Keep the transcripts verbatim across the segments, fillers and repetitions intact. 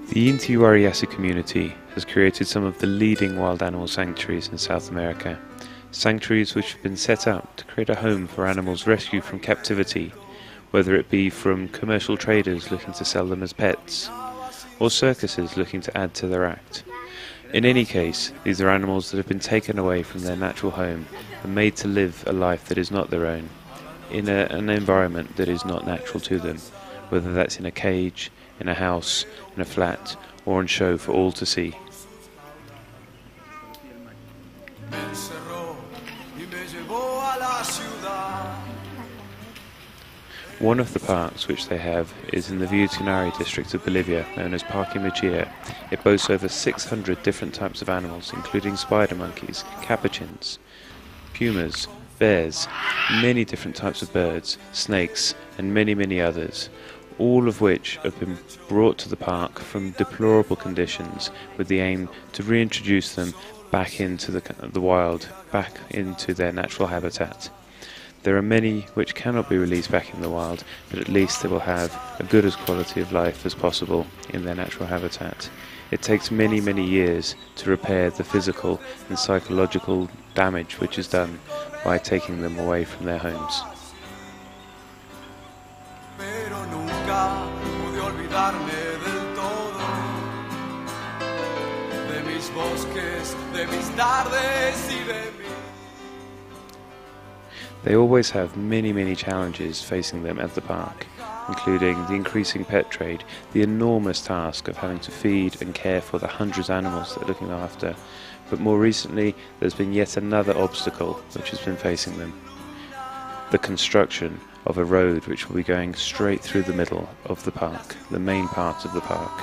The Inti Wara Yassi community has created some of the leading wild animal sanctuaries in South America. Sanctuaries which have been set up to create a home for animals rescued from captivity, whether it be from commercial traders looking to sell them as pets, or circuses looking to add to their act. In any case, these are animals that have been taken away from their natural home and made to live a life that is not their own, in a, an environment that is not natural to them, whether that's in a cage, in a house, in a flat, or on show for all to see. One of the parks which they have is in the Bolivian district of Bolivia, known as Parque Machia. It boasts over six hundred different types of animals, including spider monkeys, capuchins, pumas, bears, many different types of birds, snakes, and many, many others, all of which have been brought to the park from deplorable conditions with the aim to reintroduce them back into the, the wild, back into their natural habitat. There are many which cannot be released back in the wild, but at least they will have a good as quality of life as possible in their natural habitat. It takes many, many years to repair the physical and psychological damage which is done by taking them away from their homes. They always have many, many challenges facing them at the park, including the increasing pet trade, the enormous task of having to feed and care for the hundreds of animals they're looking after, but more recently there's been yet another obstacle which has been facing them: the construction of a road which will be going straight through the middle of the park, the main part of the park.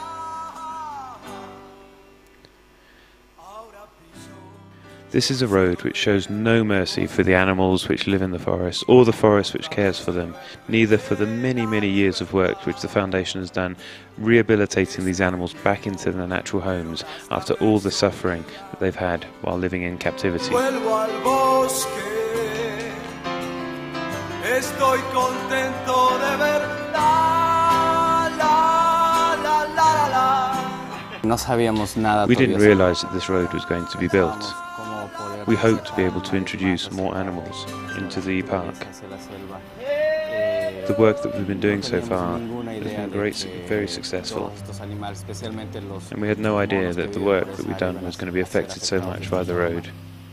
This is a road which shows no mercy for the animals which live in the forest, or the forest which cares for them, neither for the many, many years of work which the Foundation has done, rehabilitating these animals back into their natural homes after all the suffering that they've had while living in captivity. We didn't realize that this road was going to be built. We hope to be able to introduce more animals into the park. The work that we've been doing so far has been great, very successful, and we had no idea that the work that we've done was going to be affected so much by the road.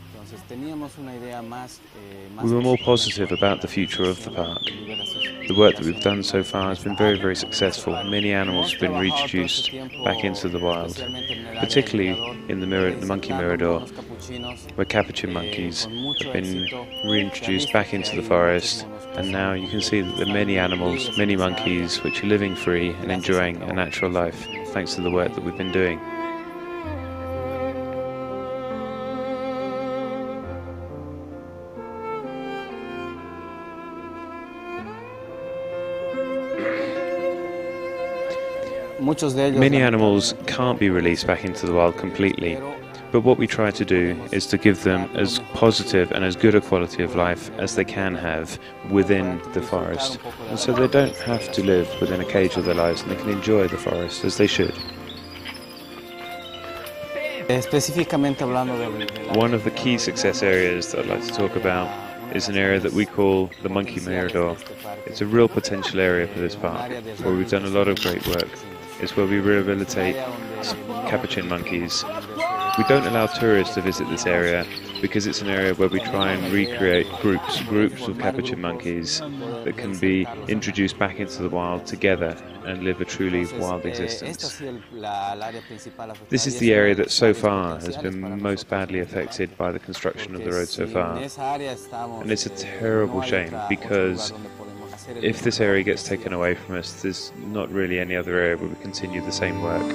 We were more positive about the future of the park. The work that we've done so far has been very, very successful. Many animals have been reintroduced back into the wild, particularly in the, mirror, the monkey mirador, where capuchin monkeys have been reintroduced back into the forest, and now you can see that there are many animals, many monkeys, which are living free and enjoying a natural life, thanks to the work that we've been doing. Many animals can't be released back into the wild completely, but what we try to do is to give them as positive and as good a quality of life as they can have within the forest, and so they don't have to live within a cage of their lives, and they can enjoy the forest as they should. One of the key success areas that I'd like to talk about is an area that we call the monkey mirador. It's a real potential area for this park, where we've done a lot of great work. It's where we rehabilitate capuchin monkeys. We don't allow tourists to visit this area because it's an area where we try and recreate groups, groups of capuchin monkeys that can be introduced back into the wild together and live a truly wild existence. This is the area that so far has been most badly affected by the construction of the road so far. And it's a terrible shame, because if this area gets taken away from us, there's not really any other area where we continue the same work.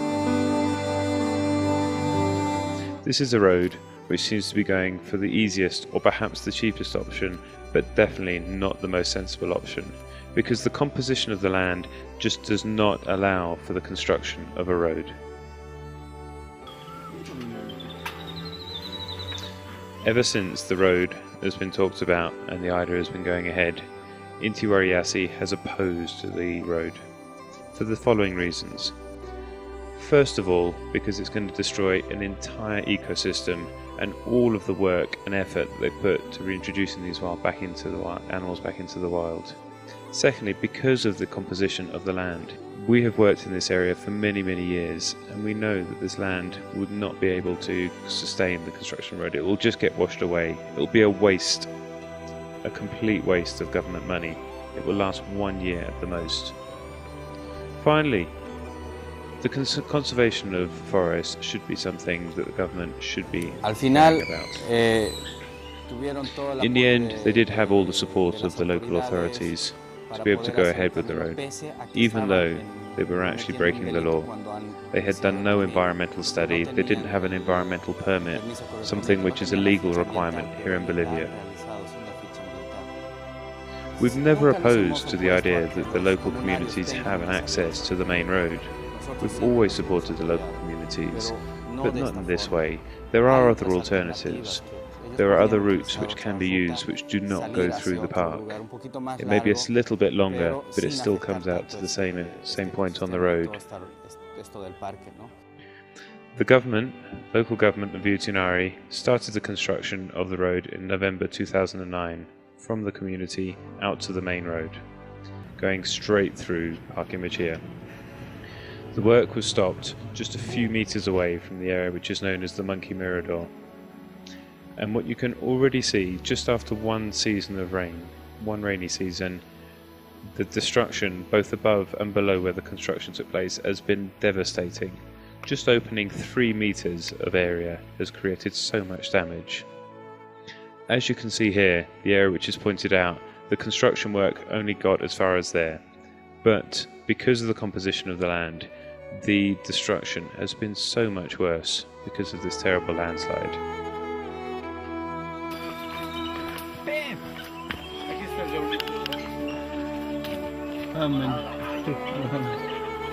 This is a road which seems to be going for the easiest or perhaps the cheapest option, but definitely not the most sensible option, because the composition of the land just does not allow for the construction of a road. Ever since the road has been talked about and the idea has been going ahead, Inti Wara Yassi has opposed the road for the following reasons. First of all, because it's going to destroy an entire ecosystem and all of the work and effort that they put to reintroducing these wild back into the wild, animals back into the wild. Secondly, because of the composition of the land. We have worked in this area for many, many years, and we know that this land would not be able to sustain the construction road. It will just get washed away. It will be a waste, a complete waste of government money. It will last one year at the most. Finally, the cons conservation of forests should be something that the government should be Al final, about. Eh, In the end, they did have all the support of the local authorities to be able to go ahead with the road, even though they were actually breaking the law. They had done no environmental study, they didn't have an environmental permit, something which is a legal requirement here in Bolivia. We've never opposed to the idea that the local communities have an access to the main road. We've always supported the local communities, but not in this way. There are other alternatives. There are other routes which can be used which do not go through the park. It may be a little bit longer, but it still comes out to the same, same point on the road. The government, local government of Viutinari, started the construction of the road in November two thousand nine from the community out to the main road, going straight through Parque Machia. The work was stopped just a few meters away from the area which is known as the Monkey Mirador. And what you can already see, just after one season of rain, one rainy season, the destruction both above and below where the construction took place has been devastating. Just opening three meters of area has created so much damage. As you can see here, the area which is pointed out, the construction work only got as far as there. But because of the composition of the land, the destruction has been so much worse because of this terrible landslide. Amen.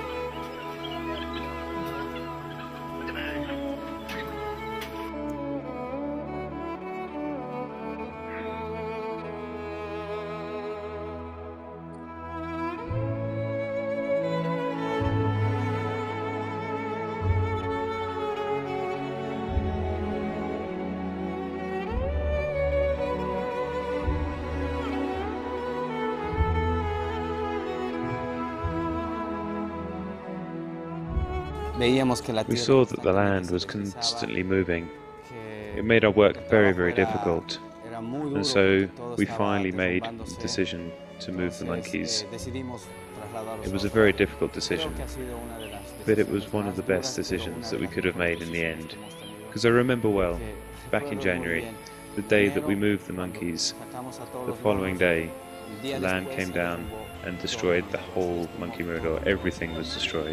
We saw that the land was constantly moving. It made our work very, very difficult, and so we finally made the decision to move the monkeys. It was a very difficult decision, but it was one of the best decisions that we could have made in the end. Because I remember well, back in January, the day that we moved the monkeys, the following day, the land came down and destroyed the whole Monkey Mirador. Everything was destroyed.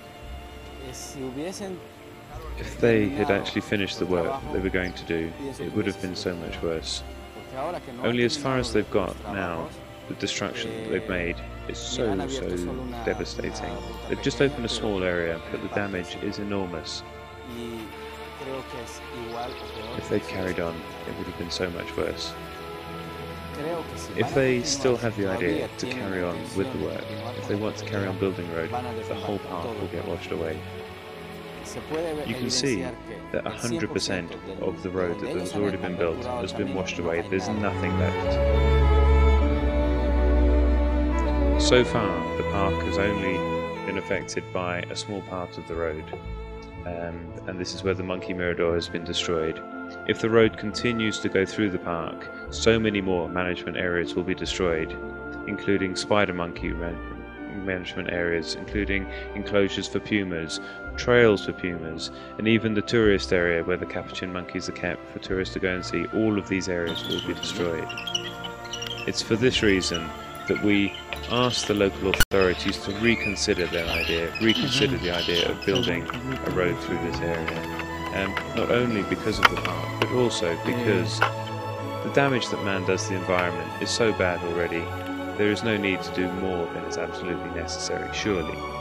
If they had actually finished the work that they were going to do, it would have been so much worse. Only as far as they've got now, the destruction that they've made is so, so devastating. They've just opened a small area, but the damage is enormous. If they'd carried on, it would have been so much worse. If they still have the idea to carry on with the work, if they want to carry on building the road, the whole park will get washed away. You can see that one hundred percent of the road that has already been built has been washed away. There's nothing left. So far, the park has only been affected by a small part of the road, um, and this is where the Monkey Mirador has been destroyed. If the road continues to go through the park, so many more management areas will be destroyed, including spider monkey management areas, including enclosures for pumas, trails for pumas, and even the tourist area where the capuchin monkeys are kept for tourists to go and see. All of these areas will be destroyed. It's for this reason that we ask the local authorities to reconsider their idea, reconsider the idea of building a road through this area. Um, not only because of the park, but also because the damage that man does to the environment is so bad already. There is no need to do more than is absolutely necessary, surely.